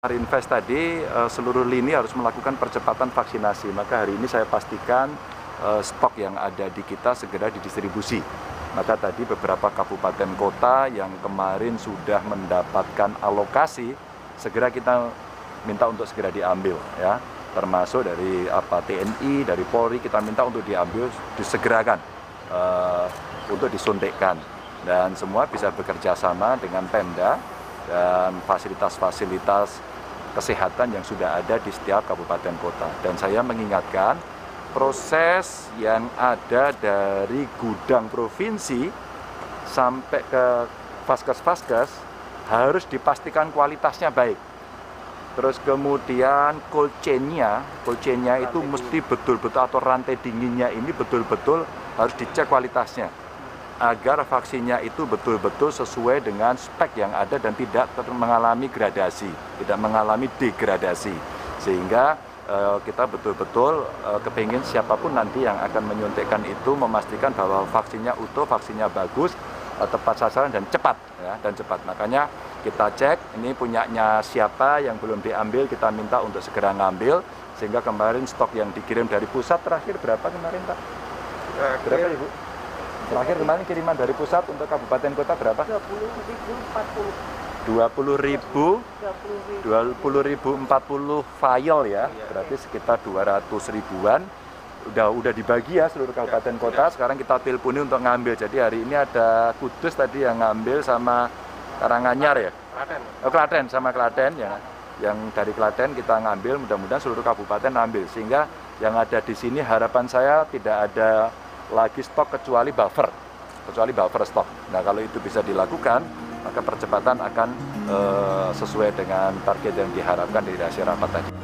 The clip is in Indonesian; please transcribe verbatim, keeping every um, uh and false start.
Invest tadi seluruh lini harus melakukan percepatan vaksinasi, maka hari ini saya pastikan stok yang ada di kita segera didistribusi. Maka tadi beberapa kabupaten kota yang kemarin sudah mendapatkan alokasi, segera kita minta untuk segera diambil, ya, termasuk dari apa T N I, dari Polri, kita minta untuk diambil, disegerakan uh, untuk disuntikkan, dan semua bisa bekerja sama dengan Pemda dan fasilitas-fasilitas kesehatan yang sudah ada di setiap kabupaten kota. Dan saya mengingatkan, proses yang ada dari gudang provinsi sampai ke vaskes-vaskes harus dipastikan kualitasnya baik. Terus kemudian cold chain-nya, cold chain-nya itu mesti betul-betul, atau rantai dinginnya ini betul-betul harus dicek kualitasnya, agar vaksinnya itu betul-betul sesuai dengan spek yang ada dan tidak mengalami gradasi, tidak mengalami degradasi. Sehingga eh, kita betul-betul eh, kepingin siapapun nanti yang akan menyuntikkan itu memastikan bahwa vaksinnya utuh, vaksinnya bagus, eh, tepat sasaran dan cepat, ya, dan cepat. Makanya kita cek ini punyanya siapa, yang belum diambil kita minta untuk segera ngambil, sehingga kemarin stok yang dikirim dari pusat terakhir berapa kemarin, Pak? Berapa, Ibu? Terakhir kemarin kiriman dari pusat untuk kabupaten kota berapa? dua puluh ribu empat puluh. dua puluh ribu, dua puluh ribu empat puluh file, ya. Berarti sekitar dua ratus ribuan. Udah udah dibagi ya seluruh kabupaten kota. Sekarang kita teleponi untuk ngambil. Jadi hari ini ada Kudus tadi yang ngambil sama Karanganyar, ya. Klaten. Oh, Klaten sama Klaten, ya. Yang dari Klaten kita ngambil, mudah-mudahan seluruh kabupaten ngambil, sehingga yang ada di sini harapan saya tidak ada lagi stok kecuali buffer, kecuali buffer stok. Nah, kalau itu bisa dilakukan, maka percepatan akan e, sesuai dengan target yang diharapkan dari hasil rapat tadi.